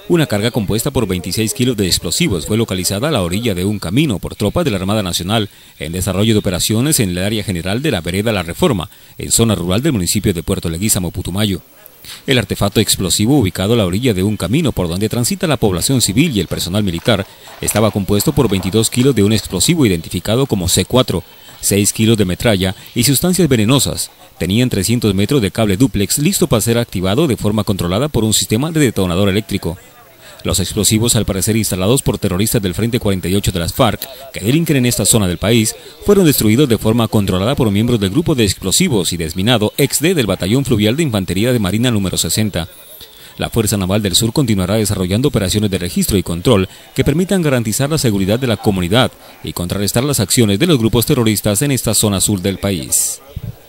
Una carga compuesta por 26 kilos de explosivos fue localizada a la orilla de un camino por tropas de la Armada Nacional en desarrollo de operaciones en el área general de la vereda La Reforma, en zona rural del municipio de Puerto Leguízamo, Putumayo. El artefacto explosivo, ubicado a la orilla de un camino por donde transita la población civil y el personal militar, estaba compuesto por 22 kilos de un explosivo identificado como C4, 6 kilos de metralla y sustancias venenosas. Tenían 300 metros de cable dúplex listo para ser activado de forma controlada por un sistema de detonador eléctrico. Los explosivos, al parecer instalados por terroristas del Frente 48 de las FARC, que delinquen en esta zona del país, fueron destruidos de forma controlada por miembros del Grupo de Explosivos y Desminado XD del Batallón Fluvial de Infantería de Marina número 60. La Fuerza Naval del Sur continuará desarrollando operaciones de registro y control que permitan garantizar la seguridad de la comunidad y contrarrestar las acciones de los grupos terroristas en esta zona sur del país.